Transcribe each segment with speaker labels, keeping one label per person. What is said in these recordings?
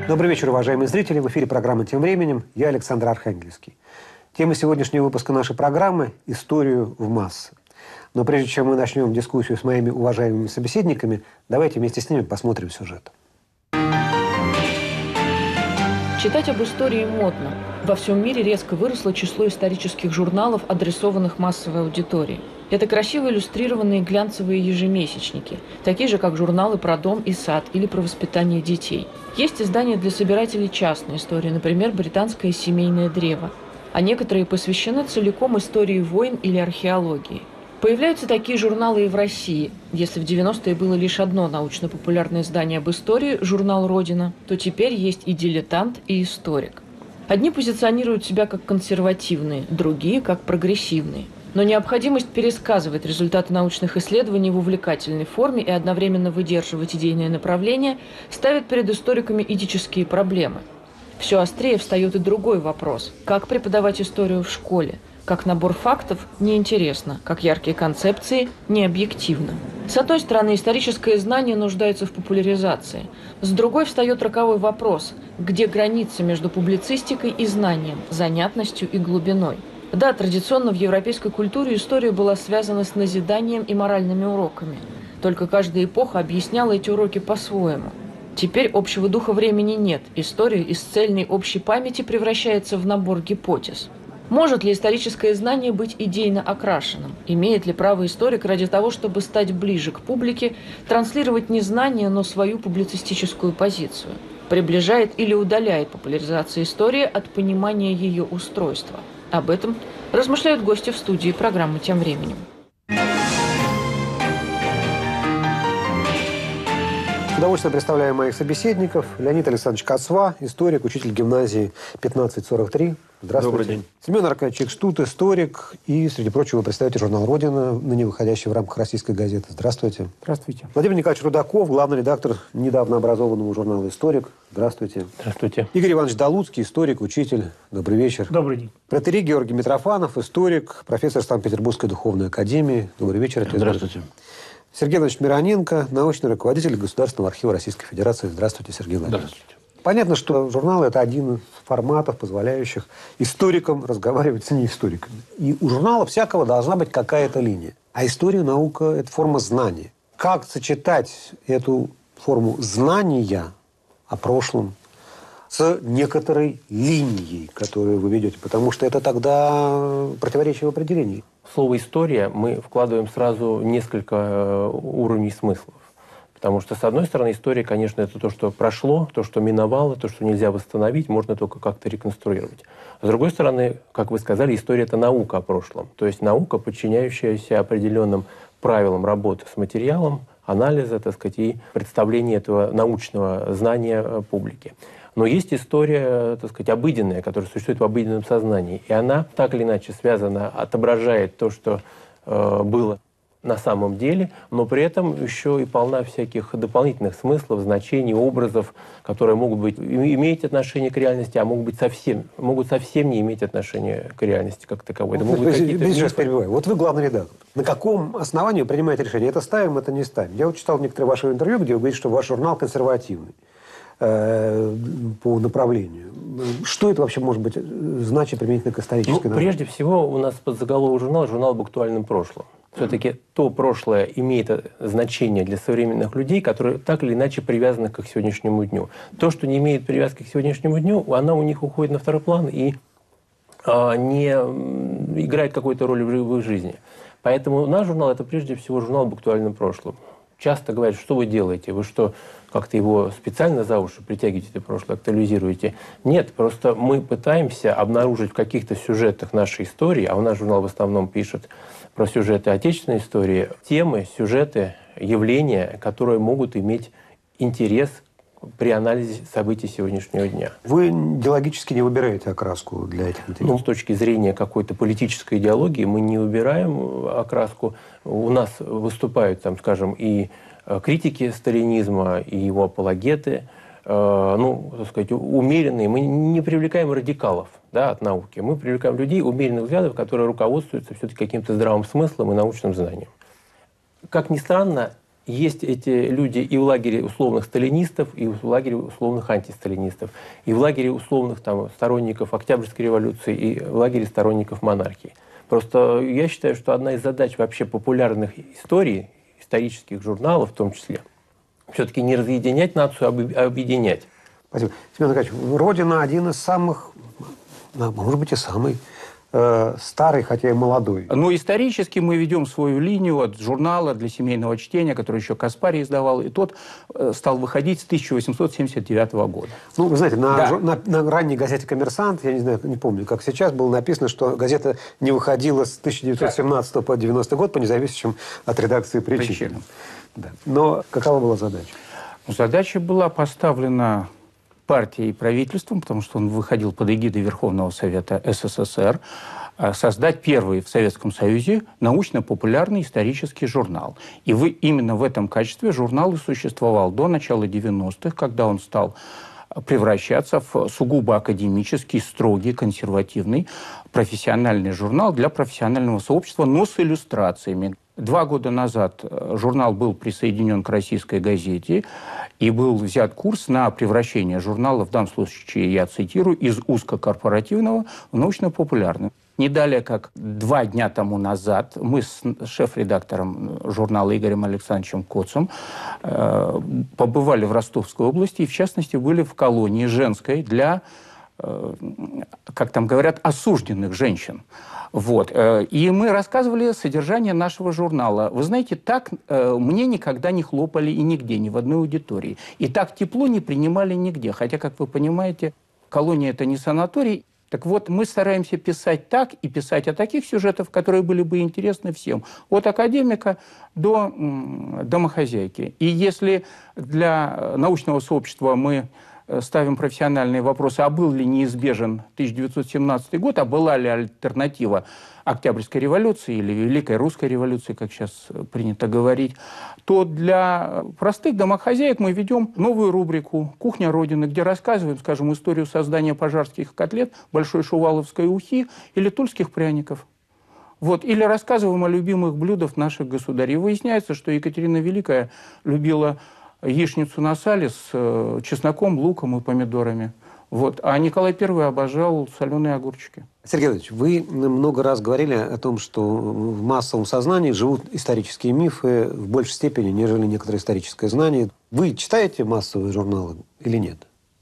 Speaker 1: Добрый вечер, уважаемые зрители. В эфире программа «Тем временем». Я Александр Архангельский. Тема сегодняшнего выпуска нашей программы – «Историю в массы». Но прежде чем мы начнем дискуссию с моими уважаемыми собеседниками, давайте вместе с ними посмотрим сюжет.
Speaker 2: Читать об истории модно. Во всем мире резко выросло число исторических журналов, адресованных массовой аудитории. Это красиво иллюстрированные глянцевые ежемесячники, такие же, как журналы про дом и сад или про воспитание детей. Есть издания для собирателей частной истории, например, британское «Семейное древо». А некоторые посвящены целиком истории войн или археологии. Появляются такие журналы и в России. Если в 90-е было лишь одно научно-популярное издание об истории, журнал «Родина», то теперь есть и «Дилетант», и «Историк». Одни позиционируют себя как консервативные, другие – как прогрессивные. Но необходимость пересказывать результаты научных исследований в увлекательной форме и одновременно выдерживать идейное направление ставит перед историками этические проблемы. Все острее встает и другой вопрос – как преподавать историю в школе? Как набор фактов – неинтересно, как яркие концепции – необъективно. С одной стороны, историческое знание нуждается в популяризации. С другой встает роковой вопрос – где граница между публицистикой и знанием, занятностью и глубиной? Да, традиционно в европейской культуре история была связана с назиданием и моральными уроками. Только каждая эпоха объясняла эти уроки по-своему. Теперь общего духа времени нет. История из цельной общей памяти превращается в набор гипотез. Может ли историческое знание быть идейно окрашенным? Имеет ли право историк ради того, чтобы стать ближе к публике, транслировать не знание, но свою публицистическую позицию? Приближает или удаляет популяризация истории от понимания ее устройства? Об этом размышляют гости в студии программы «Тем временем».
Speaker 1: С удовольствием представляю моих собеседников. Леонид Александрович Кацва, историк, учитель гимназии 1543. Здравствуйте.
Speaker 3: Добрый день.
Speaker 1: Семен Аркадьевич Штут, историк. И, среди прочего, вы представляете журнал «Родина», ныне выходящий в рамках «Российской газеты». Здравствуйте.
Speaker 3: Здравствуйте.
Speaker 1: Владимир Николаевич Рудаков, главный редактор недавно образованного журнала «Историк». Здравствуйте.
Speaker 3: Здравствуйте.
Speaker 1: Игорь Иванович Далуцкий, историк, учитель. Добрый вечер.
Speaker 3: Добрый день.
Speaker 1: Протоиерей Георгий Митрофанов, историк, профессор Санкт-Петербургской духовной академии. Добрый вечер.
Speaker 3: Здравствуйте.
Speaker 1: Сергей Иванович Мироненко, научный руководитель Государственного архива Российской Федерации. Здравствуйте, Сергей Владимирович.
Speaker 3: Здравствуйте.
Speaker 1: Понятно, что журнал – это один из форматов, позволяющих историкам разговаривать с неисториками. И у журнала всякого должна быть какая-то линия. А история, наука – это форма знания. Как сочетать эту форму знания о прошлом с некоторой линией, которую вы ведете? Потому что это тогда противоречие в определении.
Speaker 3: В слово «история» мы вкладываем сразу несколько уровней смыслов. Потому что, с одной стороны, история, конечно, это то, что прошло, то, что миновало, то, что нельзя восстановить, можно только как-то реконструировать. С другой стороны, как вы сказали, история – это наука о прошлом. То есть наука, подчиняющаяся определенным правилам работы с материалом, анализа, так сказать, и представления этого научного знания публике. Но есть история, так сказать, обыденная, которая существует в обыденном сознании. И она так или иначе связана, отображает то, что было на самом деле, но при этом еще и полна всяких дополнительных смыслов, значений, образов, которые могут быть, иметь отношение к реальности, а могут совсем не иметь отношения к реальности как таковой.
Speaker 1: Перебиваю. Вот вы главный редактор. На каком основании вы принимаете решение? Это ставим, это не ставим? Я вот читал некоторые ваши интервью, где вы говорите, что ваш журнал консервативный по направлению. Что это вообще может быть значит применительно к исторической науке?
Speaker 3: Прежде всего, у нас под заголовок журнал об актуальном прошлом. Все-таки то прошлое имеет значение для современных людей, которые так или иначе привязаны к их сегодняшнему дню. То, что не имеет привязки к сегодняшнему дню, она у них уходит на второй план и не играет какой-то роль в их жизни. Поэтому наш журнал – это прежде всего журнал об актуальном прошлом. Часто говорят, что вы делаете, вы что, как-то его специально за уши притягиваете, это прошлое, актуализируете? Нет, просто мы пытаемся обнаружить в каких-то сюжетах нашей истории, а у нас журнал в основном пишет про сюжеты отечественной истории, темы, сюжеты, явления, которые могут иметь интерес при анализе событий сегодняшнего дня.
Speaker 1: Вы идеологически не выбираете окраску для этих материалов?
Speaker 3: С точки зрения какой-то политической идеологии мы не выбираем окраску. У нас выступают, там, скажем, и критики сталинизма, и его апологеты, так сказать, умеренные. Мы не привлекаем радикалов, да, от науки. Мы привлекаем людей умеренных взглядов, которые руководствуются все-таки каким-то здравым смыслом и научным знанием. Как ни странно, есть эти люди и в лагере условных сталинистов, и в лагере условных антисталинистов, и в лагере условных там, сторонников Октябрьской революции, и в лагере сторонников монархии. Просто я считаю, что одна из задач вообще популярных историй, исторических журналов в том числе, все-таки не разъединять нацию, а объединять.
Speaker 1: Спасибо. Семен Николаевич, Родина один из самых, может быть, и самый старый, хотя и молодой.
Speaker 4: Но исторически мы ведем свою линию от журнала для семейного чтения, который еще Каспарий издавал, и тот стал выходить с 1879 года.
Speaker 1: Ну, вы знаете,
Speaker 4: Да.
Speaker 1: на ранней газете «Коммерсант», я не знаю, не помню, как сейчас, было написано, что газета не выходила с 1917 по 90 год по независящим от редакции причинам. Да. Но какова была задача?
Speaker 4: Задача была поставлена партией и правительством, потому что он выходил под эгидой Верховного Совета СССР, создать первый в Советском Союзе научно-популярный исторический журнал. И именно в этом качестве журнал и существовал до начала 90-х, когда он стал превращаться в сугубо академический, строгий, консервативный, профессиональный журнал для профессионального сообщества, но с иллюстрациями. 2 года назад журнал был присоединен к «Российской газете», и был взят курс на превращение журнала, в данном случае я цитирую, из узкокорпоративного в научно-популярный. Не далее, как 2 дня тому назад, мы с шеф-редактором журнала Игорем Александровичем Коцем побывали в Ростовской области, и в частности были в колонии женской для, как там говорят, осужденных женщин. Вот. И мы рассказывали содержание нашего журнала. Вы знаете, так мне никогда не хлопали и нигде, ни в одной аудитории. И так тепло не принимали нигде. Хотя, как вы понимаете, колония – это не санаторий. Так вот, мы стараемся писать так и писать о таких сюжетах, которые были бы интересны всем. От академика до домохозяйки. И если для научного сообщества мы ставим профессиональные вопросы, а был ли неизбежен 1917 год, а была ли альтернатива Октябрьской революции или Великой Русской революции, как сейчас принято говорить, то для простых домохозяек мы ведем новую рубрику «Кухня Родины», где рассказываем, скажем, историю создания пожарских котлет, большой шуваловской ухи или тульских пряников. Вот. Или рассказываем о любимых блюдах наших государей. Выясняется, что Екатерина Великая любила яичницу на сале с чесноком, луком и помидорами. Вот. А Николай I обожал соленые огурчики.
Speaker 1: Сергей Иванович, вы много раз говорили о том, что в массовом сознании живут исторические мифы в большей степени, нежели некоторое историческое знание. Вы читаете массовые журналы или нет?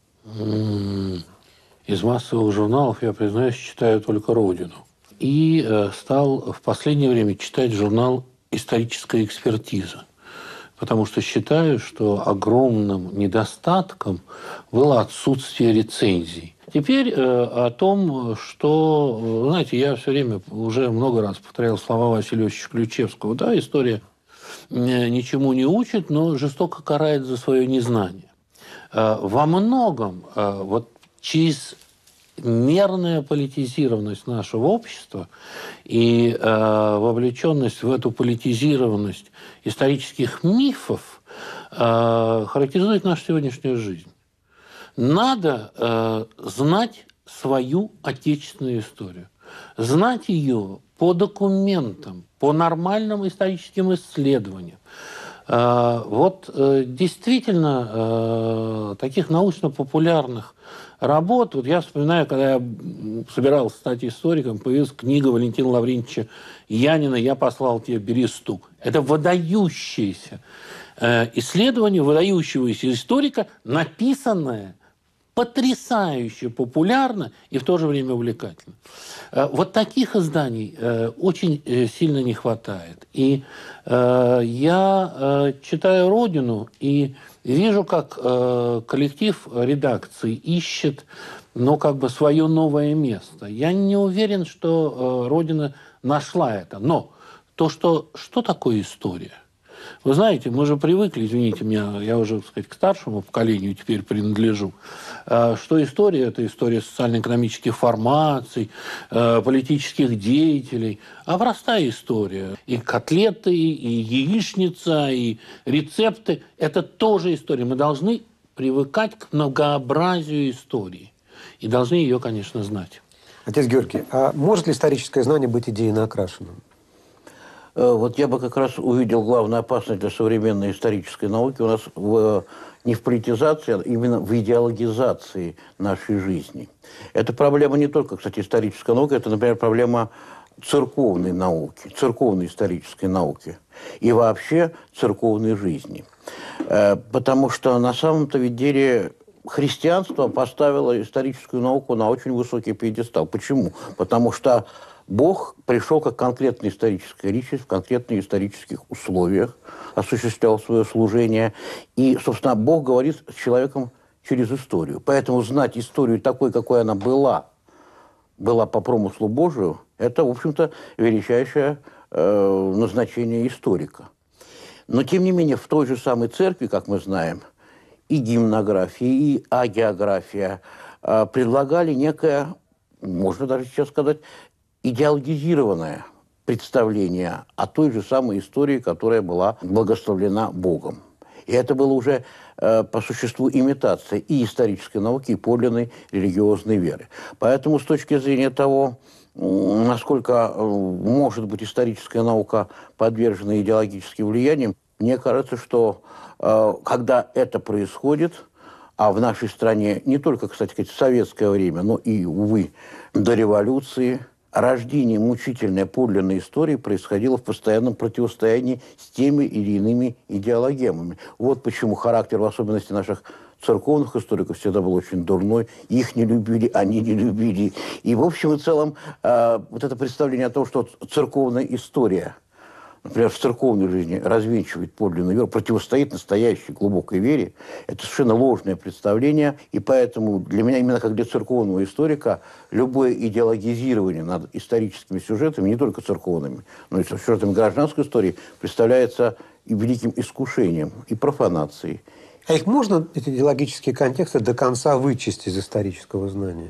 Speaker 5: Из массовых журналов, я признаюсь, читаю только «Родину». И стал в последнее время читать журнал «Историческая экспертиза». Потому что считаю, что огромным недостатком было отсутствие рецензий. Теперь о том, что, знаете, я все время уже много раз повторял слова Василия Иосифовича Ключевского. Да, история ничему не учит, но жестоко карает за свое незнание. Во многом вот через мерная политизированность нашего общества и вовлеченность в эту политизированность исторических мифов характеризует нашу сегодняшнюю жизнь. Надо знать свою отечественную историю. Знать ее по документам, по нормальным историческим исследованиям. Вот действительно таких научно-популярных работ, вот я вспоминаю, когда я собирался стать историком, появилась книга Валентина Лаврентьевича Янина «Я послал тебе бересту». Это выдающееся исследование выдающегося историка, написанное потрясающе популярно и в то же время увлекательно. Вот таких изданий очень сильно не хватает. И я читаю «Родину» и вижу, как коллектив редакции ищет, ну, как бы свое новое место. Я не уверен, что «Родина» нашла это. Но то, что такое история? Вы знаете, мы же привыкли, извините меня, я уже, так сказать, к старшему поколению теперь принадлежу, что история – это история социально-экономических формаций, политических деятелей, а простая история. И котлеты, и яичница, и рецепты – это тоже история. Мы должны привыкать к многообразию истории. И должны ее, конечно, знать.
Speaker 1: Отец Георгий, а может ли историческое знание быть идейно окрашенным?
Speaker 6: Вот я бы как раз увидел главную опасность для современной исторической науки у нас не в политизации, а именно в идеологизации нашей жизни. Это проблема не только, кстати, исторической науки, это, например, проблема церковной науки, церковной исторической науки и вообще церковной жизни. Потому что на самом-то деле христианство поставило историческую науку на очень высокий пьедестал. Почему? Потому что Бог пришел как конкретная историческая личность в конкретных исторических условиях, осуществлял свое служение. И, собственно, Бог говорит с человеком через историю. Поэтому знать историю такой, какой она была по промыслу Божию, это, в общем-то, величайшее назначение историка. Но, тем не менее, в той же самой церкви, как мы знаем, и гимнография, и агеография предлагали некое, можно даже сейчас сказать, идеологизированное представление о той же самой истории, которая была благословлена Богом. И это было уже по существу имитация и исторической науки, и подлинной религиозной веры. Поэтому с точки зрения того, насколько может быть историческая наука подвержена идеологическим влияниям, мне кажется, что когда это происходит, а в нашей стране не только, кстати, в советское время, но и, увы, до революции, рождение мучительной подлинной истории происходило в постоянном противостоянии с теми или иными идеологемами. Вот почему характер, в особенности наших церковных историков, всегда был очень дурной. Их не любили, они не любили. И в общем и целом вот это представление о том, что церковная история, например, в церковной жизни развенчивает подлинную веру, противостоит настоящей глубокой вере, это совершенно ложное представление. И поэтому для меня, именно как для церковного историка, любое идеологизирование над историческими сюжетами, не только церковными, но и сюжетами гражданской истории, представляется и великим искушением, и профанацией.
Speaker 1: А их можно, эти идеологические контексты, до конца вычесть из исторического знания?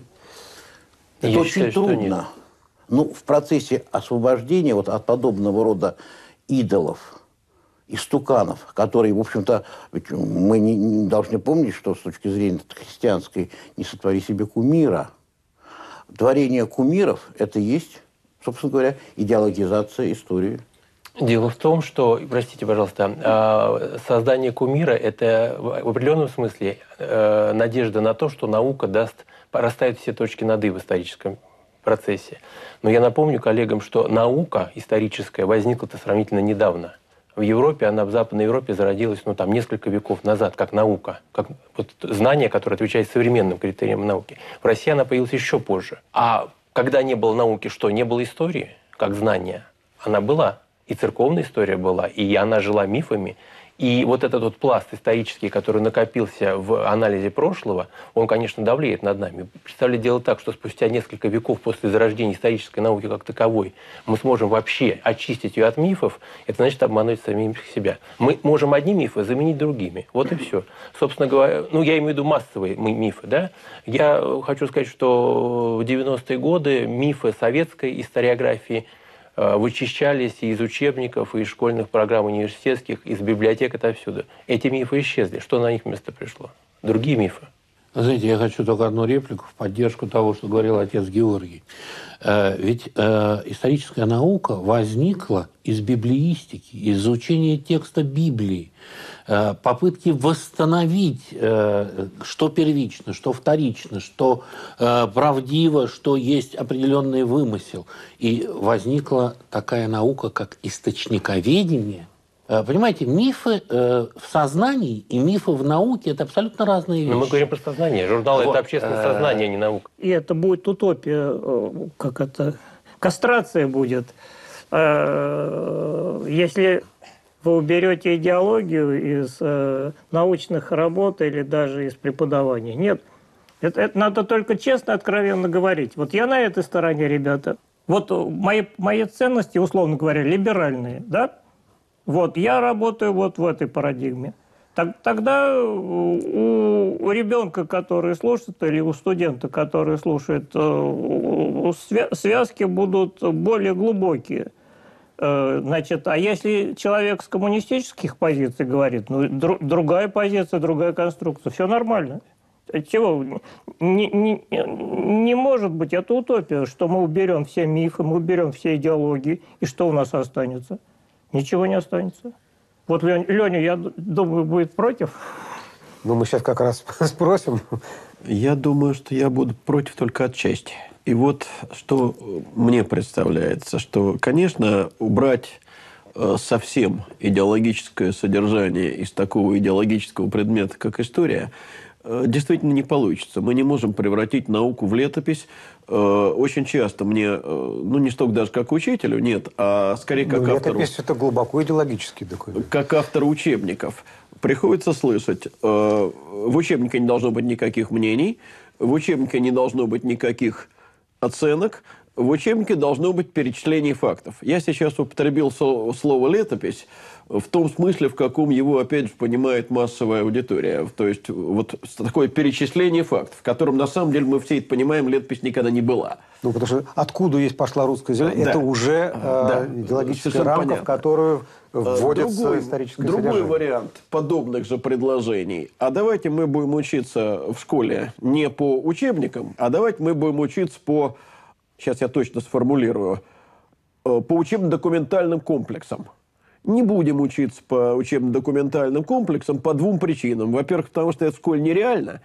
Speaker 6: Это очень трудно. Ну, в процессе освобождения вот от подобного рода идолов, истуканов, которые, в общем-то, мы не должны помнить, что с точки зрения христианской «не сотвори себе кумира». Творение кумиров – это и есть, собственно говоря, идеологизация истории.
Speaker 3: Дело в том, что, простите, пожалуйста, создание кумира – это в определенном смысле надежда на то, что наука расставит все точки над «и» в историческом процессе. Но я напомню коллегам, что наука историческая возникла-то сравнительно недавно. В Европе, она в Западной Европе зародилась, несколько веков назад, как наука, как вот знание, которое отвечает современным критериям науки. В России она появилась еще позже. А когда не было науки, что? Не было истории, как знания. Она была. И церковная история была, и она жила мифами. И вот этот вот пласт исторический, который накопился в анализе прошлого, он, конечно, давлеет над нами. Представляете, дело так, что спустя несколько веков после зарождения исторической науки как таковой мы сможем вообще очистить ее от мифов, это значит обмануть самих себя. Мы можем одни мифы заменить другими. Вот и все. Собственно говоря, я имею в виду массовые мифы, да? Я хочу сказать, что в 90-е годы мифы советской историографии вычищались и из учебников, и из школьных программ университетских, из библиотек, отовсюду. Эти мифы исчезли. Что на них вместо пришло? Другие мифы.
Speaker 5: Знаете, я хочу только одну реплику в поддержку того, что говорил отец Георгий. Ведь историческая наука возникла из библеистики, из изучения текста Библии, попытки восстановить, что первично, что вторично, что правдиво, что есть определенный вымысел. И возникла такая наука, как источниковедение. Понимаете, мифы в сознании и мифы в науке – это абсолютно разные вещи.
Speaker 3: Но мы говорим про сознание. Журнал – это общественное сознание, а не наука.
Speaker 7: И это будет утопия, кастрация будет. Если вы уберете идеологию из научных работ или даже из преподавания. Нет. Это надо только честно, откровенно говорить. Вот я на этой стороне, ребята. Вот мои ценности, условно говоря, либеральные, да? Вот, я работаю вот в этой парадигме. Тогда у ребенка, который слушает, или у студента, который слушает, связки будут более глубокие. Значит, а если человек с коммунистических позиций говорит, другая позиция, другая конструкция, все нормально. Чего? Не может быть, это утопия, что мы уберем все мифы, мы уберем все идеологии, и что у нас останется? Ничего не останется. Вот Леня, я думаю, будет против.
Speaker 1: Но мы сейчас как раз спросим.
Speaker 8: Я думаю, что я буду против только отчасти. И вот что мне представляется, что, конечно, убрать совсем идеологическое содержание из такого идеологического предмета, как история, действительно не получится. Мы не можем превратить науку в летопись. Очень часто мне, ну не столько даже как учителю, нет, а скорее как автору.
Speaker 1: Летопись – это глубоко идеологический документ.
Speaker 8: Как автору учебников. Приходится слышать, в учебнике не должно быть никаких мнений, в учебнике не должно быть никаких оценок, в учебнике должно быть перечисление фактов. Я сейчас употребил слово «летопись» в том смысле, в каком его, опять же, понимает массовая аудитория. То есть, вот такое перечисление фактов, в котором, на самом деле, мы все это понимаем, летопись никогда не была.
Speaker 1: Ну, потому что откуда есть пошла русская земля,
Speaker 8: Да.
Speaker 1: это уже
Speaker 8: Да.
Speaker 1: идеологическая
Speaker 8: Совершенно
Speaker 1: рамка,
Speaker 8: понятно.
Speaker 1: в которую вводится историческое
Speaker 8: Другой
Speaker 1: содержание.
Speaker 8: вариант подобных же предложений. А давайте мы будем учиться в школе не по учебникам, а давайте мы будем учиться по, сейчас я точно сформулирую, по учебно-документальным комплексам. Не будем учиться по учебно-документальным комплексам по двум причинам. Во-первых, потому что это в школе нереально.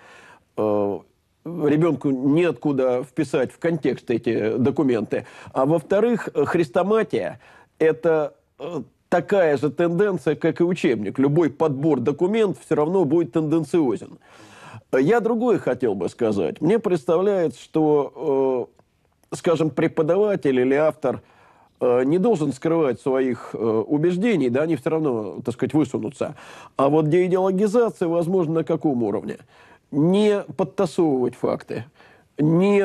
Speaker 8: Ребенку неоткуда вписать в контекст эти документы. А во-вторых, хрестоматия – это такая же тенденция, как и учебник. Любой подбор документов все равно будет тенденциозен. Я другое хотел бы сказать. Мне представляется, что, скажем, преподаватель или автор не должен скрывать своих убеждений, да, они все равно, так сказать, высунутся. А вот деидеологизация возможно на каком уровне? Не подтасовывать факты, не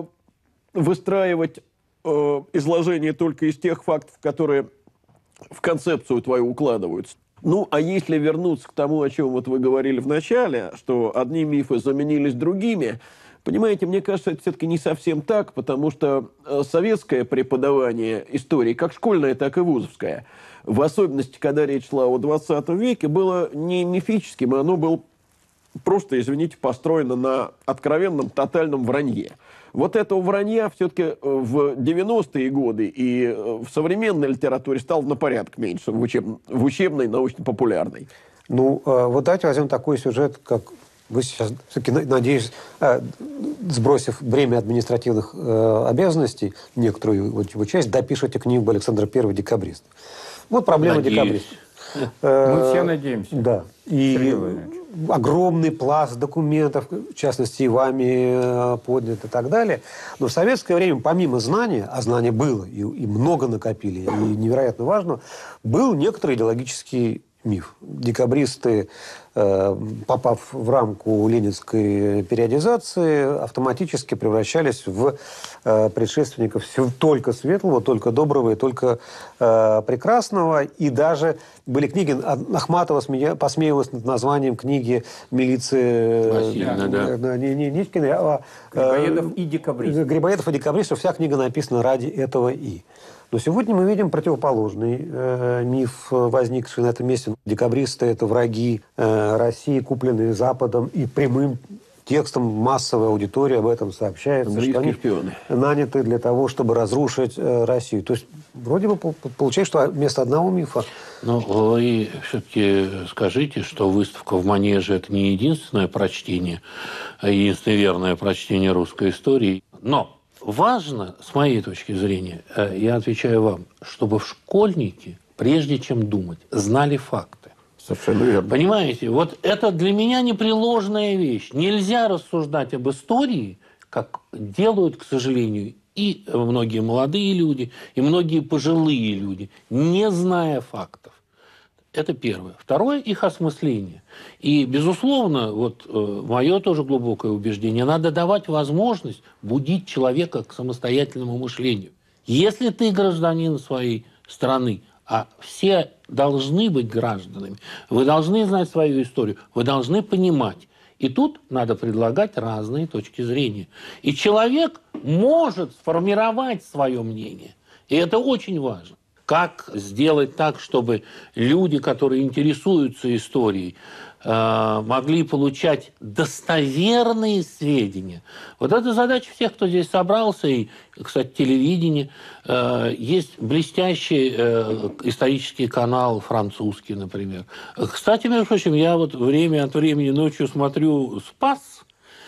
Speaker 8: выстраивать изложение только из тех фактов, которые в концепцию твою укладываются. Ну, а если вернуться к тому, о чем вот вы говорили в начале, что одни мифы заменились другими, понимаете, мне кажется, это все-таки не совсем так, потому что советское преподавание истории, как школьное, так и вузовское, в особенности, когда речь шла о 20 веке, было не мифическим, оно было просто, извините, построено на откровенном тотальном вранье. Вот этого вранья все-таки в 90-е годы и в современной литературе стало на порядок меньше, в учебной, научно-популярной.
Speaker 1: Ну, вот давайте возьмем такой сюжет, как вы сейчас, все-таки, надеюсь, сбросив бремя административных обязанностей, некоторую его часть, допишите книгу Александра I «Декабрист». Вот проблема декабристов.
Speaker 4: Мы все надеемся.
Speaker 1: Да. И огромный пласт документов, в частности, и вами поднят и так далее. Но в советское время, помимо знания, а знания было, и много накопили, и невероятно важно, был некоторый идеологический миф. Декабристы, попав в рамку ленинской периодизации, автоматически превращались в предшественников только светлого, только доброго и только прекрасного. И даже были книги, Ахматова посмеивалась над названием книги «Милиция». Не Нитькиной, а
Speaker 4: Грибоедов и Декабрист.
Speaker 1: Грибоедов и Декабрист, что вся книга написана ради этого и. Но сегодня мы видим противоположный миф, возникший на этом месте. Декабристы – это враги России, купленные Западом, и прямым текстом массовая аудитория об этом сообщает. Что они
Speaker 8: шпионы.
Speaker 1: наняты для того, чтобы разрушить Россию. То есть, вроде бы получается, что вместо одного мифа...
Speaker 5: Но вы все-таки скажите, что выставка в Манеже – это не единственное прочтение, а единственное верное прочтение русской истории. Но важно, с моей точки зрения, я отвечаю вам, чтобы школьники, прежде чем думать, знали факты.
Speaker 8: Совершенно верно.
Speaker 5: Понимаете, вот это для меня непреложная вещь. Нельзя рассуждать об истории, как делают, к сожалению, и многие молодые люди, и многие пожилые люди, не зная фактов. Это первое. Второе – их осмысление. И, безусловно, вот мое тоже глубокое убеждение, надо давать возможность будить человека к самостоятельному мышлению. Если ты гражданин своей страны, а все должны быть гражданами, вы должны знать свою историю, вы должны понимать. И тут надо предлагать разные точки зрения. И человек может сформировать свое мнение. И это очень важно. Как сделать так, чтобы люди, которые интересуются историей, могли получать достоверные сведения. Вот это задача всех, кто здесь собрался, и, кстати, телевидение. Есть блестящий исторический канал французский, например. Кстати, между прочим, я вот время от времени ночью смотрю «Спас»,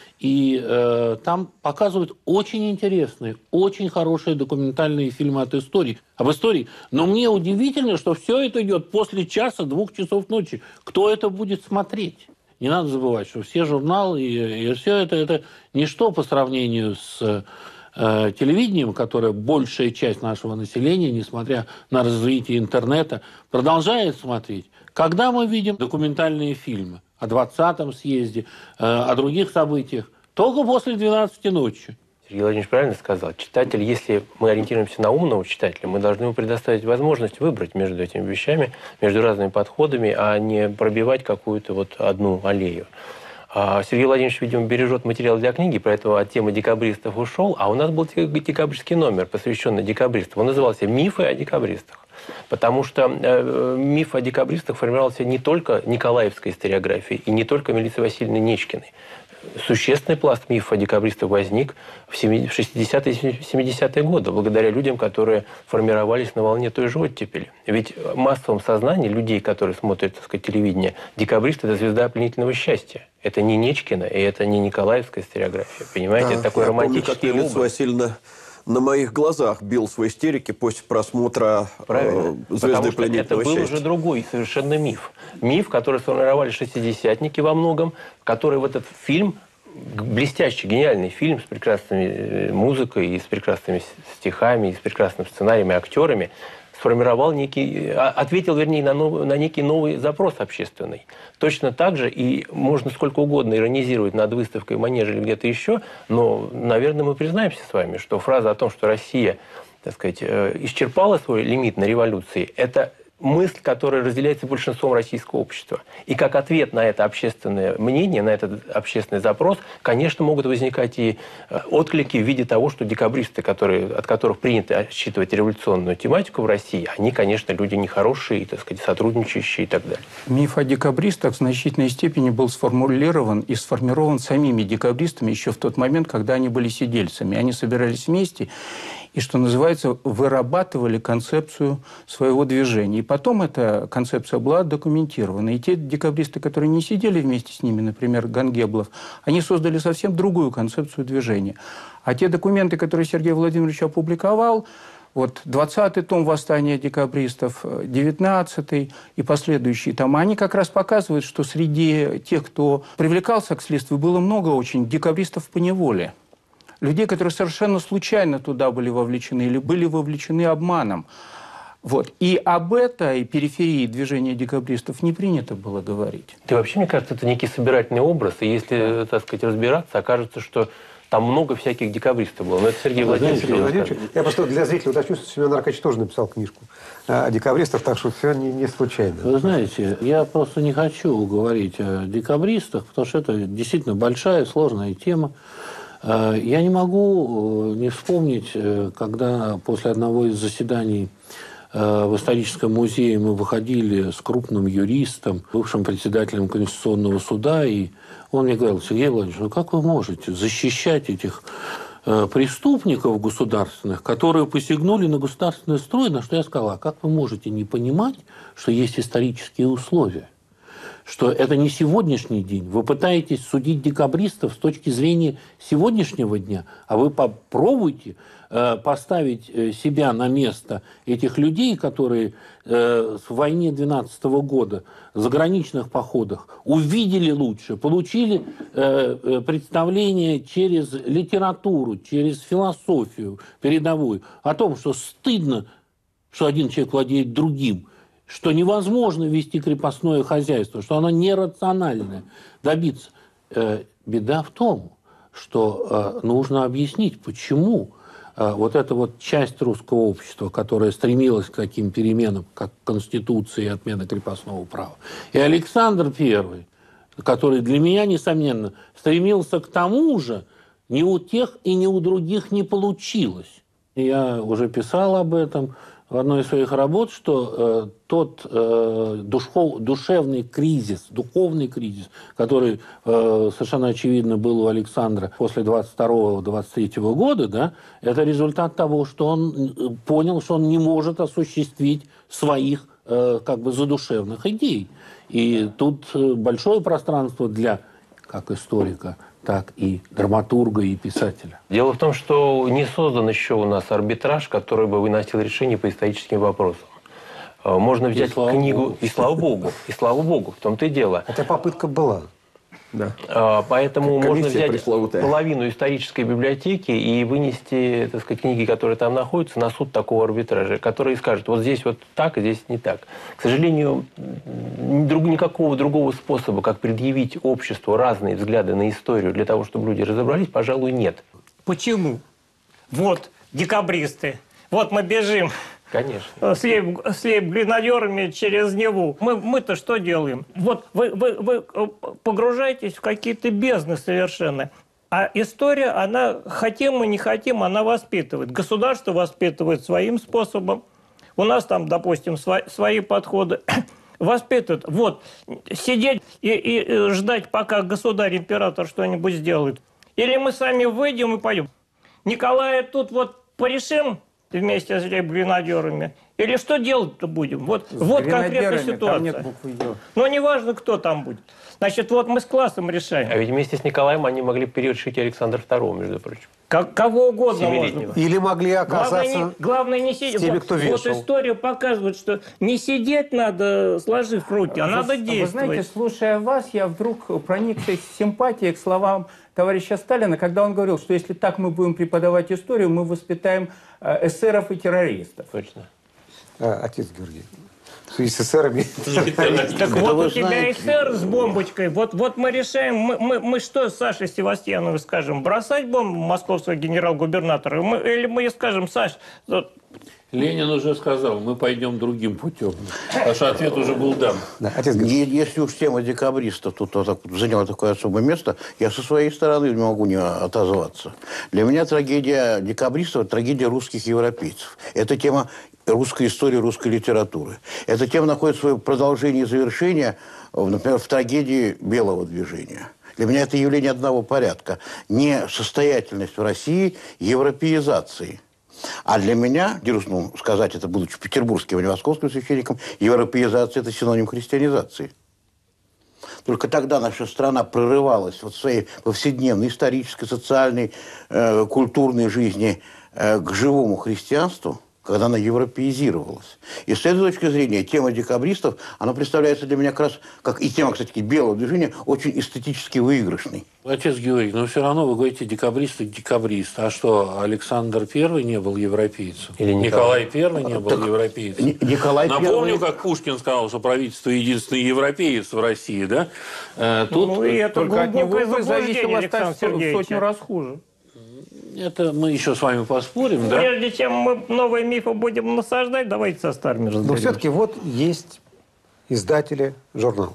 Speaker 5: и там показывают очень интересные, очень хорошие документальные фильмы об истории. Но мне удивительно, что все это идет после часа, 2 часов ночи. Кто это будет смотреть? Не надо забывать, что все журналы и все это ничто по сравнению с телевидением, которое большая часть нашего населения, несмотря на развитие интернета, продолжает смотреть. Когда мы видим документальные фильмы о 20-м съезде, о других событиях, только после 12 ночи.
Speaker 3: Сергей Владимирович правильно сказал. Читатель, если мы ориентируемся на умного читателя, мы должны ему предоставить возможность выбрать между этими вещами, между разными подходами, а не пробивать какую-то вот одну аллею. Сергей Владимирович, видимо, бережет материал для книги, поэтому от темы декабристов ушел, а у нас был декабристский номер, посвященный декабристам. Он назывался «Мифы о декабристах». Потому что миф о декабристах формировался не только николаевской историографией и не только Мелиссой Васильевной Нечкиной. Существенный пласт мифа о декабристах возник в 60-е и 70-е годы, благодаря людям, которые формировались на волне той же оттепели. Ведь в массовом сознании людей, которые смотрят, так сказать, телевидение, декабрист – это звезда пленительного счастья. Это не Нечкина, и это не николаевская историография. Понимаете, да, это такой романтический
Speaker 8: помню, как Мелисса Васильевна на моих глазах бился в истерике после просмотра «Звезды пленительного счастья».
Speaker 3: Это был уже другой совершенно миф. Миф, который сформировали шестидесятники во многом, который в этот фильм, блестящий, гениальный фильм с прекрасной музыкой, и с прекрасными стихами, и с прекрасным сценариями, актерами, сформировал ответил, вернее, на некий новый запрос общественный. Точно так же, и можно сколько угодно иронизировать над выставкой «Манеж» или где-то еще, но, наверное, мы признаемся с вами, что фраза о том, что Россия, так сказать, исчерпала свой лимит на революции, это мысль, которая разделяется большинством российского общества. И как ответ на это общественное мнение, на этот общественный запрос, конечно, могут возникать и отклики в виде того, что декабристы, от которых принято отсчитывать революционную тематику в России, они, конечно, люди нехорошие, так сказать, сотрудничающие и так далее.
Speaker 4: Миф о декабристах в значительной степени был сформулирован и сформирован самими декабристами еще в тот момент, когда они были сидельцами. Они собирались вместе и, что называется, вырабатывали концепцию своего движения. И потом эта концепция была документирована. И те декабристы, которые не сидели вместе с ними, например, Гангеблов, они создали совсем другую концепцию движения. А те документы, которые Сергей Владимирович опубликовал, вот 20-й том «Восстания декабристов», 19-й и последующие тома, они как раз показывают, что среди тех, кто привлекался к следствию, было много очень декабристов по неволе. Людей, которые совершенно случайно туда были вовлечены или были вовлечены обманом. Вот. И об этой периферии движения декабристов не принято было говорить.
Speaker 3: Да, вообще, мне кажется, это некий собирательный образ. И если, так сказать, разбираться, окажется, что там много всяких декабристов было. Но это Сергей Владимирович.
Speaker 1: Я просто для зрителей уточню, что Семен Аркадьевич тоже написал книжку о декабристах, так что все не случайно.
Speaker 5: Вы знаете, я просто не хочу говорить о декабристах, потому что это действительно большая, сложная тема. Я не могу не вспомнить, когда после одного из заседаний в историческом музее мы выходили с крупным юристом, бывшим председателем Конституционного суда, и он мне говорил: Сергей Владимирович, ну как вы можете защищать этих преступников государственных, которые посягнули на государственный строй? На что я сказал: а как вы можете не понимать, что есть исторические условия? Что это не сегодняшний день. Вы пытаетесь судить декабристов с точки зрения сегодняшнего дня, а вы попробуйте поставить себя на место этих людей, которые в войне 12 года, в заграничных походах увидели лучше, получили представление через литературу, через философию передовую о том, что стыдно, что один человек владеет другим, что невозможно вести крепостное хозяйство, что оно нерациональное, добиться. Беда в том, что нужно объяснить, почему вот эта вот часть русского общества, которая стремилась к таким переменам, как Конституция и отмена крепостного права, и Александр I, который для меня, несомненно, стремился к тому же, ни у тех и ни у других не получилось. Я уже писал об этом в одной из своих работ, что тот душевный кризис, духовный кризис, который совершенно очевидно был у Александра после 22-23 года, да, это результат того, что он понял, что он не может осуществить своих как бы задушевных идей. И тут большое пространство для, как историка, так и драматурга и писателя.
Speaker 3: Дело в том, что не создан еще у нас арбитраж, который бы выносил решение по историческим вопросам. Можно взять книгу, и слава богу, в том-то и дело.
Speaker 1: Эта попытка была.
Speaker 8: Да.
Speaker 3: Поэтому можно
Speaker 8: Комиссия
Speaker 3: взять
Speaker 8: пресловутая.
Speaker 3: половину исторической библиотеки и вынести, так сказать, книги, которые там находятся, на суд такого арбитража, который скажет, вот здесь вот так, а здесь не так. К сожалению, никакого другого способа, как предъявить обществу разные взгляды на историю для того, чтобы люди разобрались, пожалуй, нет.
Speaker 7: Почему? Вот декабристы. Вот мы бежим.
Speaker 3: Конечно.
Speaker 7: С лейб-гренадерами через Неву. Мы-то что делаем? Вот вы погружаетесь в какие-то бездны совершенно. А история, она, хотим мы не хотим, она воспитывает. Государство воспитывает своим способом. У нас там, допустим, свои подходы. Воспитывают. Вот, сидеть и ждать, пока государь-император что-нибудь сделает. Или мы сами выйдем и пойдем. Николая тут вот порешим вместе с гренадерами. Или что делать-то будем? Вот конкретная ситуация. Но неважно, кто там будет. Значит, вот мы с классом решаем.
Speaker 3: А ведь вместе с Николаем они могли перерешить Александра II, между прочим.
Speaker 7: Кого угодно можно.
Speaker 1: Или могли оказаться
Speaker 7: главное не сидеть.
Speaker 1: с теми, кто вешал.
Speaker 7: Вот история показывает, что не сидеть надо, сложив руки, а надо действовать.
Speaker 4: Вы знаете, слушая вас, я вдруг проникся симпатией к словам товарища Сталина, когда он говорил, что если так мы будем преподавать историю, мы воспитаем эсеров и террористов.
Speaker 3: Точно.
Speaker 1: Отец Георгий. В связи с эсерами.
Speaker 7: Так вот у тебя эсер с бомбочкой. Вот мы решаем, мы что с Сашей Севастьяновой скажем? Бросать бомбу московского генерал-губернатора? Или мы скажем, Саш...
Speaker 5: Ленин уже сказал, мы пойдем другим путем. Потому что ответ уже был дан.
Speaker 1: Да, отец Георгий.
Speaker 6: Если уж тема декабристов тут заняла такое особое место, я со своей стороны не могу не отозваться. Для меня трагедия декабристов – трагедия русских европейцев. Это тема русской истории, русской литературы. Эта тема находит свое продолжение и завершение, например, в трагедии белого движения. Для меня это явление одного порядка. Несостоятельность в России европеизации. А для меня, дерзну сказать это, будучи петербургским, а не московским священником, европеизация – это синоним христианизации. Только тогда наша страна прорывалась вот в своей повседневной, исторической, социальной, культурной жизни к живому христианству, когда она европеизировалась. И с этой точки зрения тема декабристов, она представляется для меня как раз, как и тема, кстати, белого движения, очень эстетически выигрышной.
Speaker 5: Отец Георгий, но все равно вы говорите декабрист. А что, Александр I не был европейцем?
Speaker 3: Или
Speaker 5: Николай I не был европейцем? Напомню, как Пушкин сказал, что правительство единственный европеец в России, да?
Speaker 7: Тут это
Speaker 4: только от него
Speaker 7: глубокое
Speaker 4: зависело
Speaker 7: заблуждение,
Speaker 4: стать сотню раз хуже.
Speaker 5: Это мы еще с вами поспорим, да?
Speaker 7: Прежде чем мы новые мифы будем насаждать, давайте со старыми разберемся.
Speaker 1: Но все-таки вот есть издатели журналов.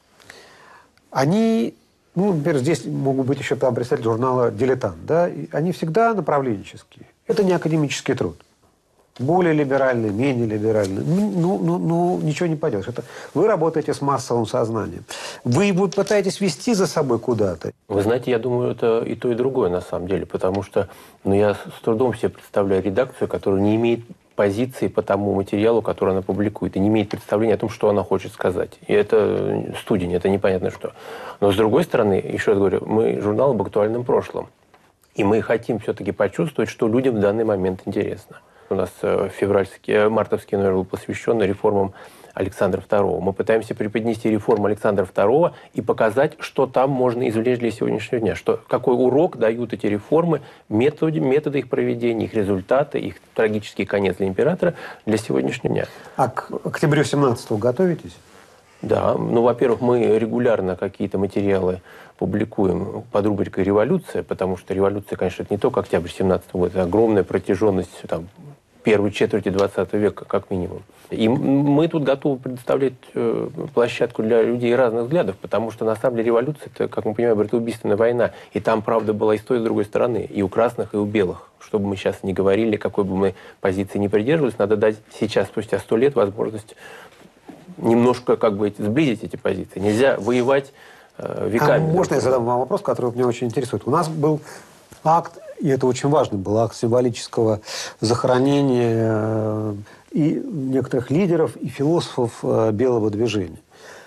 Speaker 1: Они, например, здесь могут быть еще там представители журнала «Дилетант», да, и они всегда направленческие. Это не академический труд. Более либеральный, менее либеральный. Ничего не поделаешь. Это вы работаете с массовым сознанием. Вы пытаетесь вести за собой куда-то.
Speaker 3: Вы знаете, я думаю, это и то, и другое на самом деле, потому что я с трудом себе представляю редакцию, которая не имеет позиции по тому материалу, который она публикует, и не имеет представления о том, что она хочет сказать. И это студень, это непонятно что. Но с другой стороны, еще раз говорю, мы журнал об актуальном прошлом. И мы хотим все-таки почувствовать, что людям в данный момент интересно. У нас мартовский номер был посвящен реформам Александра II. Мы пытаемся преподнести реформу Александра II и показать, что там можно извлечь для сегодняшнего дня. Какой урок дают эти реформы, методы их проведения, их результаты, их трагический конец для императора для сегодняшнего дня.
Speaker 1: А к октябрю 17-го готовитесь?
Speaker 3: Да. Во-первых, мы регулярно какие-то материалы публикуем под рубрикой «Революция», потому что революция, конечно, это не только октябрь 17 года, это огромная протяженность первой четверти 20 века, как минимум. И мы тут готовы предоставлять площадку для людей разных взглядов, потому что, на самом деле, революция, это, как мы понимаем, братоубийственная война. И там, правда, была и с той, и с другой стороны, и у красных, и у белых. Что бы мы сейчас ни говорили, какой бы мы позиции ни придерживались, надо дать сейчас, спустя 100 лет, возможность немножко как бы сблизить эти позиции. Нельзя воевать веками.
Speaker 1: Можно я задам вам вопрос, который меня очень интересует? У нас был акт, и это очень важный был акт символического захоронения и некоторых лидеров, и философов белого движения.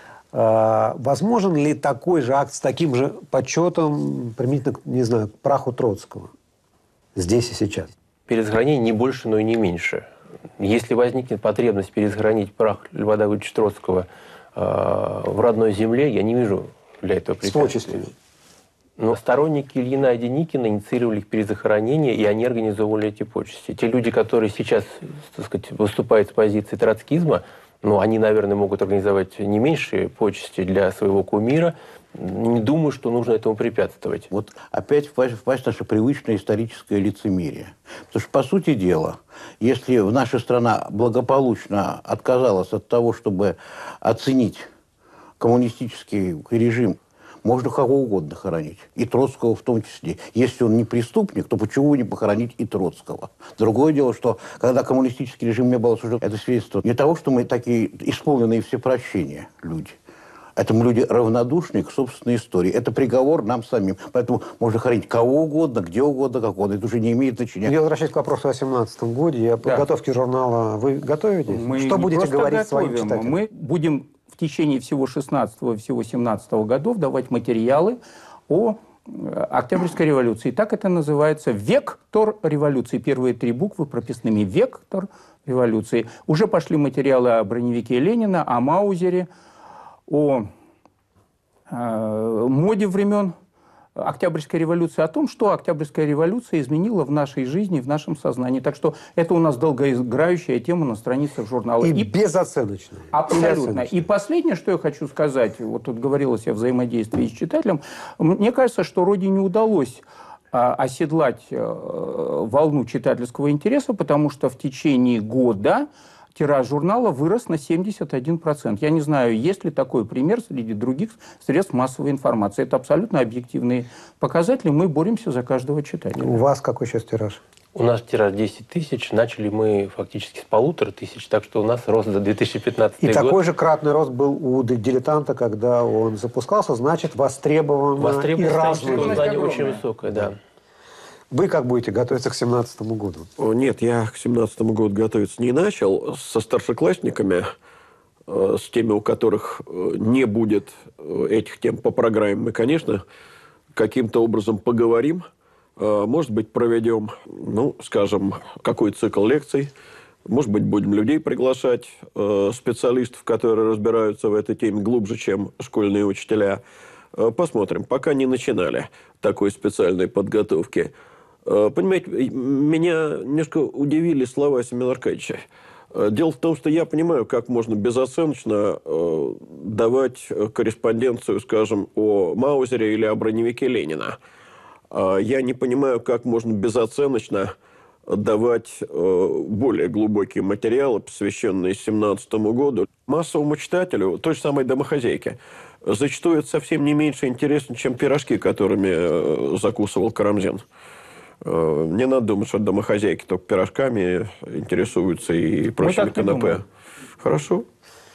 Speaker 1: Возможен ли такой же акт с таким же почетом, применительно, не знаю, к праху Троцкого? Здесь и сейчас.
Speaker 3: Перезахоронение не больше, но и не меньше. Если возникнет потребность перезахоронить прах Льва Давыдовича Троцкого в родной земле, я не вижу для этого препятствий. Но сторонники Ильина и Деникина инициировали их перезахоронение, и они организовывали эти почести. Те люди, которые сейчас, так сказать, выступают с позиции троцкизма, ну, они, наверное, могут организовать не меньшие почести для своего кумира. Не думаю, что нужно этому препятствовать.
Speaker 6: Вот опять впасть в наше привычное историческое лицемерие. Потому что, по сути дела, если наша страна благополучно отказалась от того, чтобы оценить коммунистический режим, можно кого угодно хоронить. И Троцкого в том числе. Если он не преступник, то почему не похоронить и Троцкого? Другое дело, что когда коммунистический режим не был осужден, это свидетельство не того, что мы такие исполненные всепрощения люди. Это мы люди равнодушные к собственной истории. Это приговор нам самим. Поэтому можно хоронить кого угодно, где угодно, как угодно. Это уже не имеет значения.
Speaker 1: Я возвращаюсь к вопросу о 17-м годе. Я подготовке журнала. Вы готовитесь?
Speaker 4: Мы
Speaker 1: что будете говорить своим читателям?
Speaker 4: Мы будем в течение всего 16-го и всего 17-го годов давать материалы о Октябрьской революции. Так это называется «Вектор революции». Первые 3 буквы прописными. «Вектор революции». Уже пошли материалы о броневике Ленина, о Маузере, о моде времен Октябрьской революции, о том, что Октябрьская революция изменила в нашей жизни, в нашем сознании. Так что это у нас долгоиграющая тема на страницах журнала.
Speaker 1: И безоценочная.
Speaker 4: Абсолютно. И последнее, что я хочу сказать, вот тут говорилось о взаимодействии с читателем, мне кажется, что Родине удалось оседлать волну читательского интереса, потому что в течение года тираж журнала вырос на 71%. Я не знаю, есть ли такой пример среди других средств массовой информации. Это абсолютно объективные показатели. Мы боремся за каждого читателя.
Speaker 1: У вас какой сейчас тираж?
Speaker 3: У нас тираж 10 тысяч. Начали мы фактически с 1500, так что у нас рост за 2015 год.
Speaker 1: И такой же кратный рост был у «Дилетанта», когда он запускался. Значит, востребовано и разное.
Speaker 3: Знание очень высокое, да.
Speaker 1: Вы как будете готовиться к 17 году?
Speaker 8: Нет, я к 17 году готовиться не начал. Со старшеклассниками, с теми, у которых не будет этих тем по программе, мы, конечно, каким-то образом поговорим. Может быть, проведем, ну, скажем, какой цикл лекций. Может быть, будем людей приглашать, специалистов, которые разбираются в этой теме глубже, чем школьные учителя. Посмотрим. Пока не начинали такой специальной подготовки. Понимаете, меня немножко удивили слова Семена Аркадьевича. Дело в том, что я понимаю, как можно безоценочно давать корреспонденцию, скажем, о Маузере или о броневике Ленина. Я не понимаю, как можно безоценочно давать более глубокие материалы, посвященные 17 году. Массовому читателю, той же самой домохозяйке, зачастую это совсем не меньше интересно, чем пирожки, которыми закусывал Карамзин. Не надо думать, что домохозяйки только пирожками интересуются и прочими канапе. Хорошо.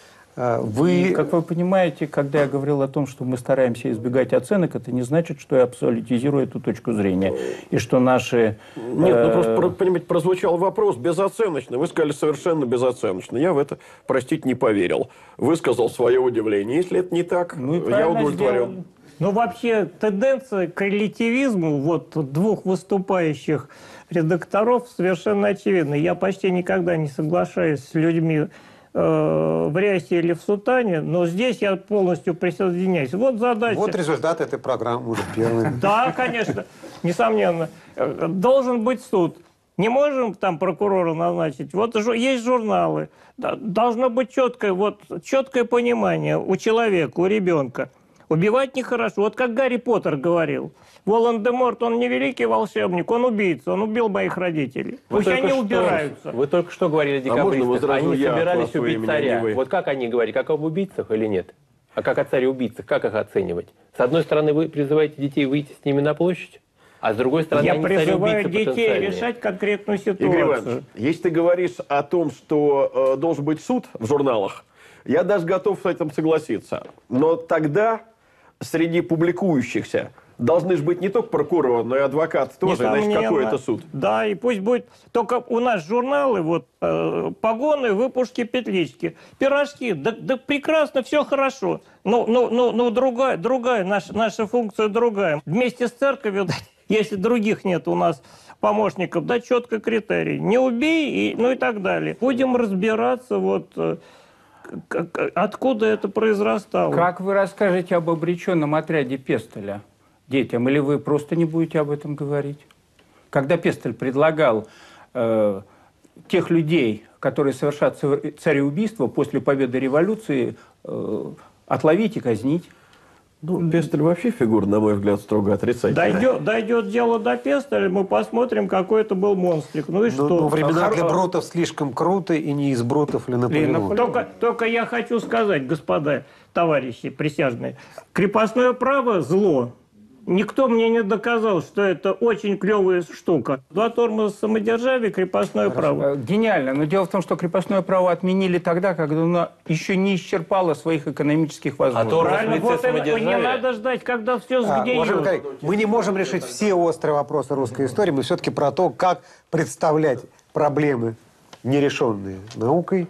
Speaker 4: И, как вы понимаете, когда я говорил о том, что мы стараемся избегать оценок, это не значит, что я абсолютизирую эту точку зрения. И что наши...
Speaker 8: Нет, ну просто, понимаете, прозвучал вопрос безоценочно. Вы сказали совершенно безоценочно. Я в это, простите, не поверил. Высказал свое удивление. Если это не так, я удовлетворен.
Speaker 7: Ну, вообще, тенденция к релятивизму вот 2 выступающих редакторов совершенно очевидна. Я почти никогда не соглашаюсь с людьми в рясе или в сутане, но здесь я полностью присоединяюсь. Вот задача.
Speaker 1: Вот результат этой программы уже первый.
Speaker 7: Да, конечно, несомненно. Должен быть суд. Не можем там прокурора назначить. Вот есть журналы. Должно быть четкое понимание у человека, у ребенка. Убивать нехорошо. Вот как Гарри Поттер говорил. Волан-де-Морт, он не великий волшебник, он убийца, он убил моих родителей. Пусть они убираются.
Speaker 3: Вы только что говорили о
Speaker 8: можно
Speaker 3: декабристах.
Speaker 8: возражу
Speaker 3: Они
Speaker 8: я от
Speaker 3: собирались
Speaker 8: вас своего
Speaker 3: убить
Speaker 8: имени,
Speaker 3: царя.
Speaker 8: не вы?
Speaker 3: Вот как они говорили, как об убийцах или нет? А как о царе-убийцах, как их оценивать? С одной стороны, вы призываете детей выйти с ними на площадь, а с другой стороны,
Speaker 7: Я
Speaker 3: они
Speaker 7: призываю
Speaker 3: цареубийцы
Speaker 7: детей
Speaker 3: потенциальные.
Speaker 7: решать конкретную
Speaker 8: Игорь
Speaker 7: ситуацию.
Speaker 8: Иванович, если ты говоришь о том, что должен быть суд в журналах, я даже готов с этим согласиться. Но тогда среди публикующихся должны же быть не только прокурор, но и адвокат тоже, иначе
Speaker 7: Несомненно.
Speaker 8: какой это суд?
Speaker 7: Да, и пусть будет... Только у нас журналы, вот, погоны, выпушки, петлички, пирожки. Да прекрасно, все хорошо. Но другая наша функция другая. Вместе с церковью, если других нет у нас помощников, да, четко критерий. Не убей, ну и так далее. Будем разбираться, вот... Откуда это произрастало?
Speaker 4: Как вы расскажете об обреченном отряде Пестеля детям? Или вы просто не будете об этом говорить? Когда Пестель предлагал тех людей, которые совершат цареубийство после победы революции, отловить и казнить.
Speaker 8: Ну, Пестель вообще фигура, на мой взгляд, строго отрицательная.
Speaker 7: Дойдет дело до Пестеля, мы посмотрим, какой это был монстрик. Ну и что?
Speaker 1: Но времена для брутов слишком круты, и не из брутов ли Наполеон.
Speaker 7: Только я хочу сказать, господа, товарищи присяжные, крепостное право – зло. Никто мне не доказал, что это очень клевая штука. Два тормоза самодержавия, крепостное право.
Speaker 4: Гениально. Но дело в том, что крепостное право отменили тогда, когда оно еще не исчерпало своих экономических возможностей.
Speaker 7: Правильно, вот и не надо ждать, когда все
Speaker 1: Уважаемый
Speaker 7: сгниет.
Speaker 1: коллеги, мы не можем решить все острые вопросы русской истории. Мы все-таки про то, как представлять проблемы, нерешенные наукой.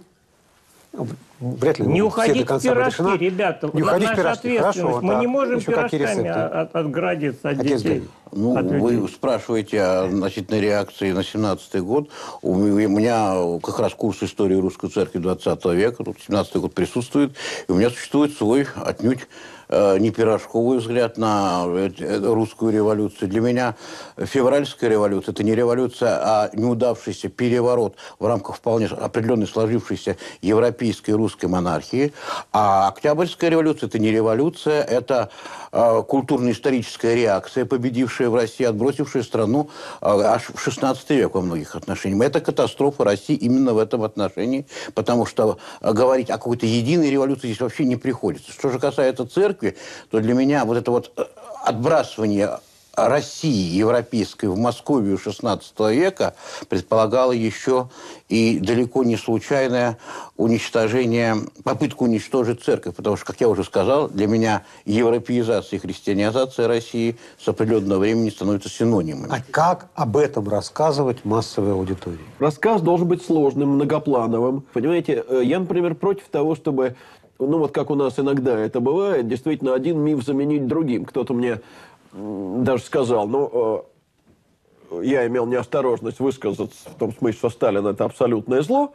Speaker 1: Вряд ли
Speaker 7: Не
Speaker 1: все до
Speaker 7: уходить в
Speaker 1: конца
Speaker 7: пирожки,
Speaker 1: решено.
Speaker 7: ребята.
Speaker 1: Не уходить в
Speaker 7: Наша
Speaker 1: пирожки.
Speaker 7: ответственность.
Speaker 1: Хорошо,
Speaker 7: Мы
Speaker 1: так.
Speaker 7: не можем
Speaker 1: Еще какие
Speaker 7: пирожками
Speaker 1: рецепты?
Speaker 7: отградиться от
Speaker 1: Отец
Speaker 7: детей.
Speaker 1: Георгий.
Speaker 6: Ну,
Speaker 7: от людей.
Speaker 6: вы спрашиваете о относительной реакции на 17-й год. У меня как раз курс истории русской церкви 20 века. Тут 17-й год присутствует. И у меня существует свой отнюдь не пирожковый взгляд на русскую революцию. Для меня февральская революция – это не революция, а неудавшийся переворот в рамках вполне определенной сложившейся европейской русской монархии. А Октябрьская революция – это не революция, это культурно-историческая реакция, победившая в России, отбросившая страну аж в 16 век во многих отношениях. Это катастрофа России именно в этом отношении, потому что говорить о какой-то единой революции здесь вообще не приходится. Что же касается церкви, то для меня вот это вот отбрасывание России европейской в Московию XVI века предполагало еще и далеко не случайное уничтожение, попытку уничтожить церковь. Потому что, как я уже сказал, для меня европеизация и христианизация России с определенного времени становятся синонимами.
Speaker 1: А как об этом рассказывать массовой аудитории?
Speaker 8: Рассказ должен быть сложным, многоплановым. Понимаете, я, например, против того, чтобы, ну вот как у нас иногда это бывает, действительно один миф заменить другим. Кто-то мне даже сказал, ну, я имел неосторожность высказаться в том смысле, что Сталин – это абсолютное зло.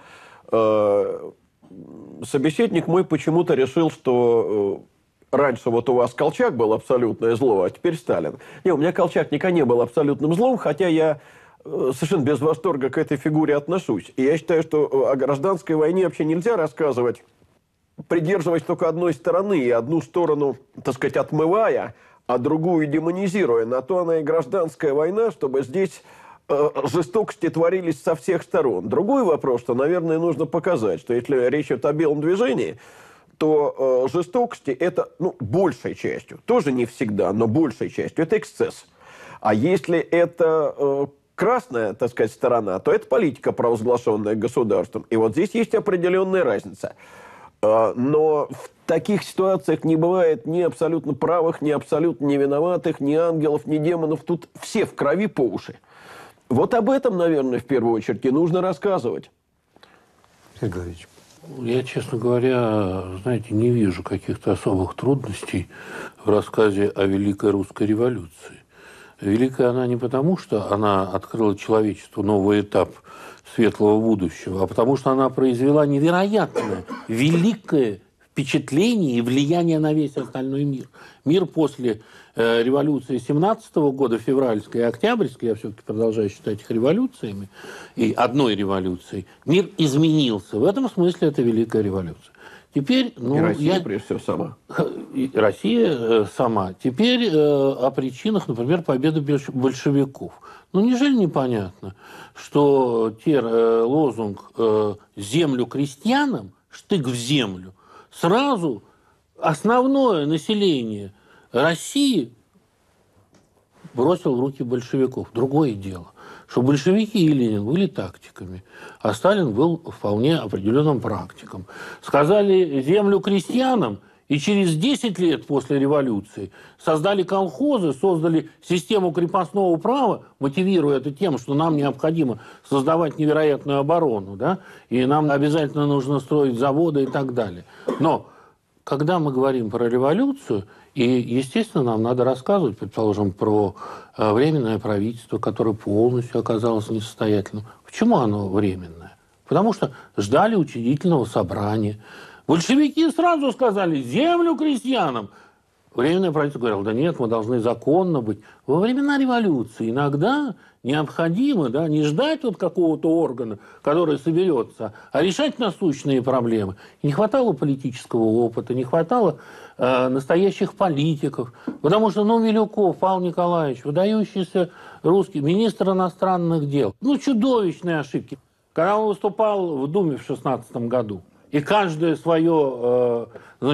Speaker 8: Собеседник мой почему-то решил, что раньше вот у вас Колчак был абсолютное зло, а теперь Сталин. Не, у меня Колчак никогда не был абсолютным злом, хотя я совершенно без восторга к этой фигуре отношусь. И я считаю, что о гражданской войне вообще нельзя рассказывать, придерживаясь только одной стороны, и одну сторону, так сказать, отмывая, а другую демонизируя. На то она и гражданская война, чтобы здесь жестокости творились со всех сторон. Другой вопрос, что, наверное, нужно показать, что если речь идет о белом движении, то жестокости это, ну, большей частью, тоже не всегда, но большей частью, это эксцесс. А если это красная, так сказать, сторона, то это политика, провозглашенная государством. И вот здесь есть определенная разница. Но в таких ситуациях не бывает ни абсолютно правых, ни абсолютно невиноватых, ни ангелов, ни демонов. Тут все в крови по уши. Вот об этом, наверное, в первую очередь и нужно рассказывать.
Speaker 1: Сергей Григорьевич.
Speaker 5: Я, честно говоря, знаете, не вижу каких-то особых трудностей в рассказе о Великой Русской революции. Великая она не потому, что она открыла человечеству новый этап светлого будущего, а потому что она произвела невероятное, великое впечатление и влияние на весь остальной мир. Мир после революции 17 года, февральской и октябрьской, я все-таки продолжаю считать их революциями, и одной революцией, мир изменился. В этом смысле это Великая революция. Теперь,
Speaker 8: И Россия, прежде всего, сама.
Speaker 5: И Россия сама. Теперь о причинах, например, победы большевиков. Ну, неужели непонятно, что лозунг «землю крестьянам», «штык в землю», сразу основное население России бросил в руки большевиков. Другое дело, что большевики и Ленин были тактиками, а Сталин был вполне определенным практиком. Сказали землю крестьянам, и через 10 лет после революции создали колхозы, создали систему крепостного права, мотивируя это тем, что нам необходимо создавать невероятную оборону, да, и нам обязательно нужно строить заводы и так далее. Но когда мы говорим про революцию, и, естественно, нам надо рассказывать, предположим, про временное правительство, которое полностью оказалось несостоятельным. Почему оно временное? Потому что ждали учредительного собрания. Большевики сразу сказали «землю крестьянам». Временное правительство говорило: да нет, мы должны законно быть. Во времена революции иногда необходимо, да, не ждать вот какого-то органа, который соберется, а решать насущные проблемы. И не хватало политического опыта, не хватало настоящих политиков. Потому что, Милюков, Павел Николаевич, выдающийся русский министр иностранных дел, чудовищные ошибки. Когда он выступал в Думе в 2016 году, и каждое свое,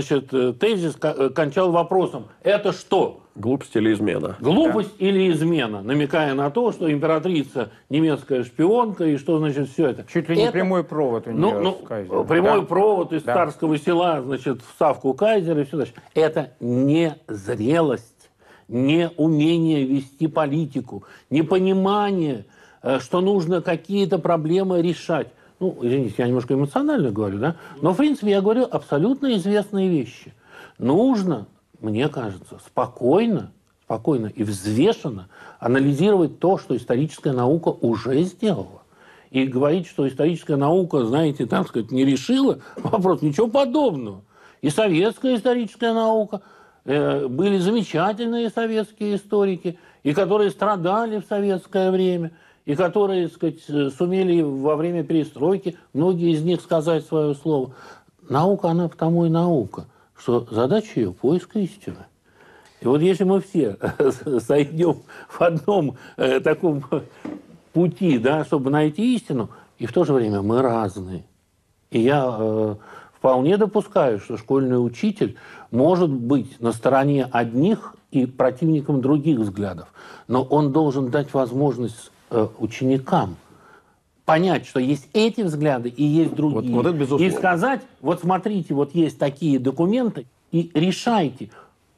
Speaker 5: тезис кончал вопросом: это что?
Speaker 8: Глупость или измена?
Speaker 5: Глупость или измена, намекая на то, что императрица немецкая шпионка, и что, все это.
Speaker 4: Чуть ли не прямой провод у нее с Кайзером.
Speaker 5: Прямой провод из царского села, в ставку Кайзера и все дальше. Это не зрелость, не умение вести политику, не понимание, что нужно какие-то проблемы решать. Извините, я немножко эмоционально говорю, да? Но, в принципе, я говорю абсолютно известные вещи. Нужно, мне кажется, спокойно и взвешенно анализировать то, что историческая наука уже сделала. И говорить, что историческая наука, не решила вопрос, ничего подобного. И советская историческая наука, были замечательные советские историки, и которые страдали в советское время, и которые, сумели во время перестройки, многие из них сказать свое слово. Наука, она потому и наука, что задача ее – поиск истины. И вот если мы все сойдем в одном таком пути, да, чтобы найти истину, и в то же время мы разные. И я вполне допускаю, что школьный учитель может быть на стороне одних и противником других взглядов, но он должен дать возможность ученикам понять, что есть эти взгляды и есть другие.
Speaker 8: Вот это безусловно.
Speaker 5: И сказать: вот смотрите, вот есть такие документы, и решайте.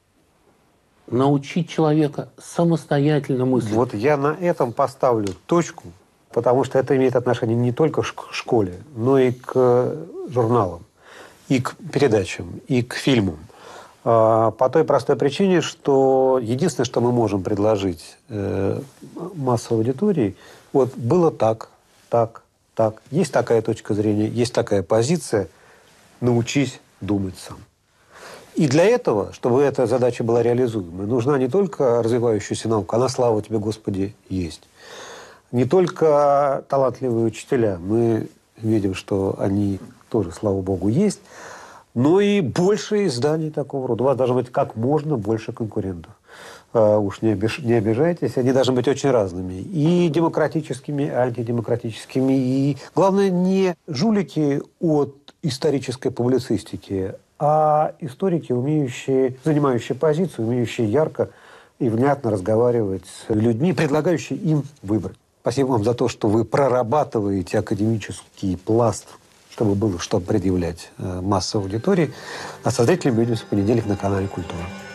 Speaker 5: Научить человека самостоятельно мыслить.
Speaker 1: Вот я на этом поставлю точку, потому что это имеет отношение не только к школе, но и к журналам, и к передачам, и к фильмам. По той простой причине, что единственное, что мы можем предложить массовой аудитории, вот было так. Есть такая точка зрения, есть такая позиция. Научись думать сам. И для этого, чтобы эта задача была реализуемой, нужна не только развивающаяся наука, она, слава тебе, Господи, есть. Не только талантливые учителя, мы видим, что они тоже, слава Богу, есть, но и больше изданий такого рода. У вас должно быть как можно больше конкурентов. Уж не обижайтесь, они должны быть очень разными. И демократическими, и антидемократическими. И, главное, не жулики от исторической публицистики, а историки, занимающие позицию, умеющие ярко и внятно разговаривать с людьми, предлагающие им выбрать. Спасибо вам за то, что вы прорабатываете академический пласт, чтобы было что предъявлять массовой аудитории. А со зрителями увидимся в понедельник на канале «Культура».